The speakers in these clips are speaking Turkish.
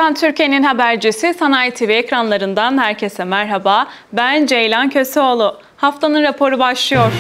Üreten Türkiye'nin habercisi Sanayi TV ekranlarından herkese merhaba. Ben Ceylan Köseoğlu. Haftanın raporu başlıyor.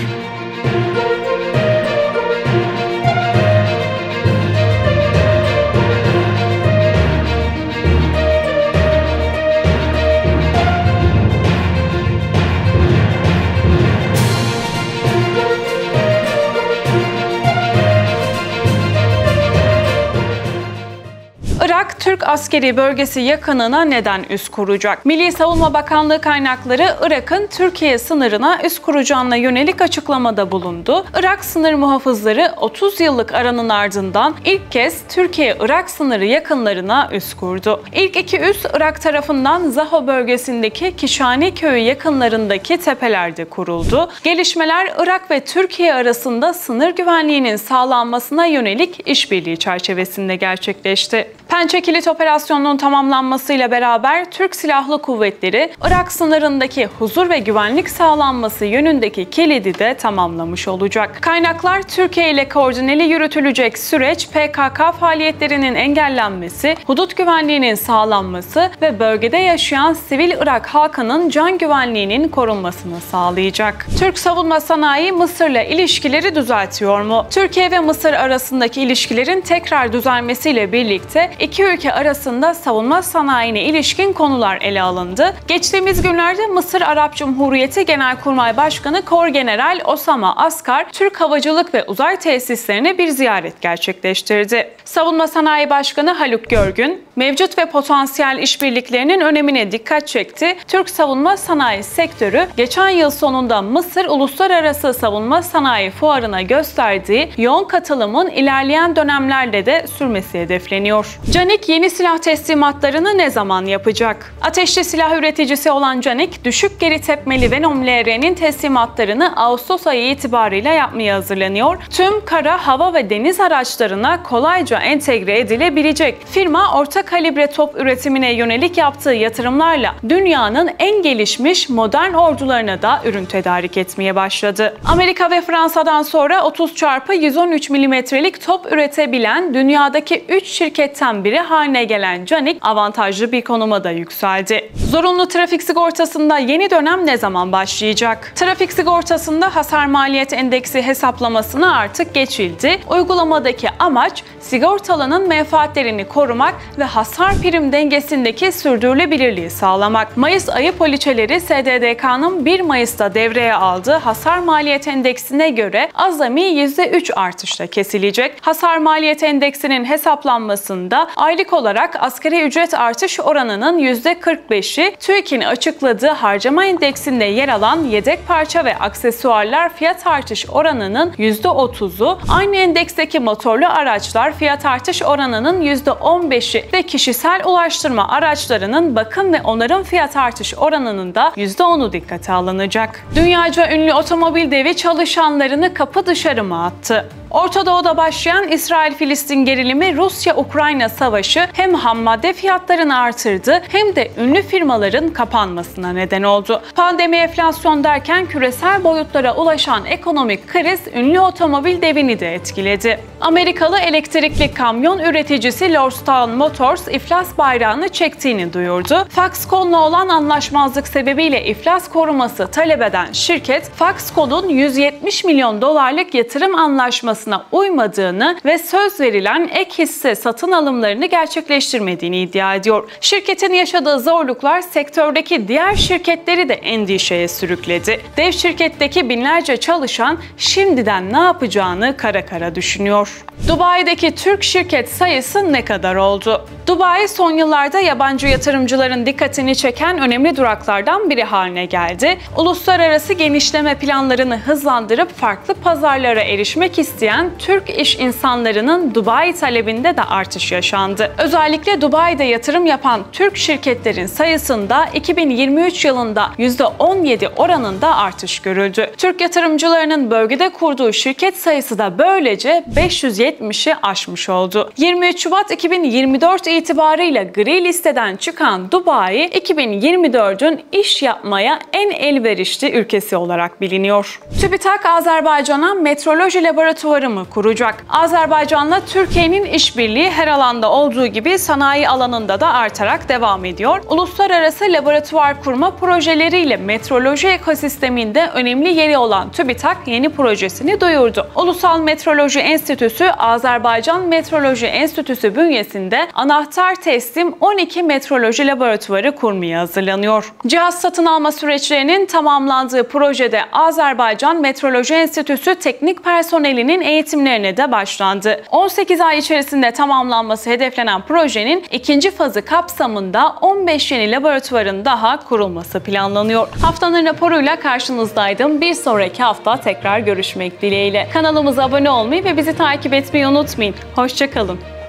Irak, Türk askeri bölgesi yakınına neden üs kuracak? Milli Savunma Bakanlığı kaynakları Irak'ın Türkiye sınırına üs kuracağına yönelik açıklamada bulundu. Irak sınır muhafızları 30 yıllık aranın ardından ilk kez Türkiye-Irak sınırı yakınlarına üs kurdu. İlk iki üs Irak tarafından Zaho bölgesindeki Kişani köyü yakınlarındaki tepelerde kuruldu. Gelişmeler Irak ve Türkiye arasında sınır güvenliğinin sağlanmasına yönelik işbirliği çerçevesinde gerçekleşti. Pençe Kilit operasyonunun tamamlanmasıyla beraber Türk Silahlı Kuvvetleri, Irak sınırındaki huzur ve güvenlik sağlanması yönündeki kilidi de tamamlamış olacak. Kaynaklar, Türkiye ile koordineli yürütülecek süreç, PKK faaliyetlerinin engellenmesi, hudut güvenliğinin sağlanması ve bölgede yaşayan sivil Irak halkının can güvenliğinin korunmasını sağlayacak. Türk savunma sanayi Mısır'la ilişkileri düzeltiyor mu? Türkiye ve Mısır arasındaki ilişkilerin tekrar düzelmesiyle birlikte İki ülke arasında savunma sanayine ilişkin konular ele alındı. Geçtiğimiz günlerde Mısır Arap Cumhuriyeti Genelkurmay Başkanı Korgeneral Osama Askar, Türk Havacılık ve Uzay Tesislerine bir ziyaret gerçekleştirdi. Savunma Sanayi Başkanı Haluk Görgün, mevcut ve potansiyel işbirliklerinin önemine dikkat çekti. Türk savunma sanayi sektörü, geçen yıl sonunda Mısır Uluslararası Savunma Sanayi Fuarı'na gösterdiği yoğun katılımın ilerleyen dönemlerde de sürmesi hedefleniyor. Canik yeni silah teslimatlarını ne zaman yapacak? Ateşli silah üreticisi olan Canik, düşük geri tepmeli Venom LR'nin teslimatlarını Ağustos ayı itibarıyla yapmaya hazırlanıyor. Tüm kara, hava ve deniz araçlarına kolayca entegre edilebilecek. Firma, orta kalibre top üretimine yönelik yaptığı yatırımlarla dünyanın en gelişmiş modern ordularına da ürün tedarik etmeye başladı. Amerika ve Fransa'dan sonra 30x113 mm'lik top üretebilen dünyadaki 3 şirketten biri haline gelen Canik, avantajlı bir konuma da yükseldi. Zorunlu trafik sigortasında yeni dönem ne zaman başlayacak? Trafik sigortasında hasar maliyet endeksi hesaplamasına artık geçildi. Uygulamadaki amaç, sigortalının menfaatlerini korumak ve hasar prim dengesindeki sürdürülebilirliği sağlamak. Mayıs ayı poliçeleri SDDK'nın 1 Mayıs'ta devreye aldığı hasar maliyet endeksine göre azami %3 artışla kesilecek. Hasar maliyet endeksinin hesaplanmasında aylık olarak asgari ücret artış oranının %45'i, TÜİK'in açıkladığı harcama endeksinde yer alan yedek parça ve aksesuarlar fiyat artış oranının %30'u, aynı endeksteki motorlu araçlar fiyat artış oranının %15'i ve kişisel ulaştırma araçlarının bakım ve onarım fiyat artış oranının da %10'u dikkate alınacak. Dünyaca ünlü otomobil devi çalışanlarını kapı dışarı mı attı? Orta Doğu'da başlayan İsrail-Filistin gerilimi, Rusya-Ukrayna savaşı hem hammadde fiyatlarını artırdı hem de ünlü firmaların kapanmasına neden oldu. Pandemi, enflasyon derken küresel boyutlara ulaşan ekonomik kriz ünlü otomobil devini de etkiledi. Amerikalı elektrikli kamyon üreticisi Lordstown Motors iflas bayrağını çektiğini duyurdu. Foxconn'la olan anlaşmazlık sebebiyle iflas koruması talep eden şirket, Foxconn'un 170 milyon dolarlık yatırım anlaşmasına uymadığını ve söz verilen ek hisse satın alımlarını gerçekleştirmediğini iddia ediyor. Şirketin yaşadığı zorluklar sektördeki diğer şirketleri de endişeye sürükledi. Dev şirketteki binlerce çalışan şimdiden ne yapacağını kara kara düşünüyor. Dubai'deki Türk şirket sayısı ne kadar oldu? Dubai son yıllarda yabancı yatırımcıların dikkatini çeken önemli duraklardan biri haline geldi. Uluslararası genişleme planlarını hızlandırıp farklı pazarlara erişmek isteyen Türk iş insanlarının Dubai talebinde de artış yaşandı. Özellikle Dubai'de yatırım yapan Türk şirketlerin sayısında 2023 yılında %17 oranında artış görüldü. Türk yatırımcılarının bölgede kurduğu şirket sayısı da böylece 570'i aşmış oldu. 23 Şubat 2024 itibarıyla gri listeden çıkan Dubai, 2024'ün iş yapmaya en elverişli ülkesi olarak biliniyor. TÜBİTAK, Azerbaycan'a metroloji laboratuvarı laboratuvarı kuracak. Azerbaycan'la Türkiye'nin işbirliği her alanda olduğu gibi sanayi alanında da artarak devam ediyor. Uluslararası laboratuvar kurma projeleriyle metroloji ekosisteminde önemli yeri olan TÜBİTAK yeni projesini duyurdu. Ulusal Metroloji Enstitüsü, Azerbaycan Metroloji Enstitüsü bünyesinde anahtar teslim 12 metroloji laboratuvarı kurmaya hazırlanıyor. Cihaz satın alma süreçlerinin tamamlandığı projede Azerbaycan Metroloji Enstitüsü teknik personelinin eğitimlerine de başlandı. 18 ay içerisinde tamamlanması hedeflenen projenin ikinci fazı kapsamında 15 yeni laboratuvarın daha kurulması planlanıyor. Haftanın raporuyla karşınızdaydım. Bir sonraki hafta tekrar görüşmek dileğiyle. Kanalımıza abone olmayı ve bizi takip etmeyi unutmayın. Hoşça kalın.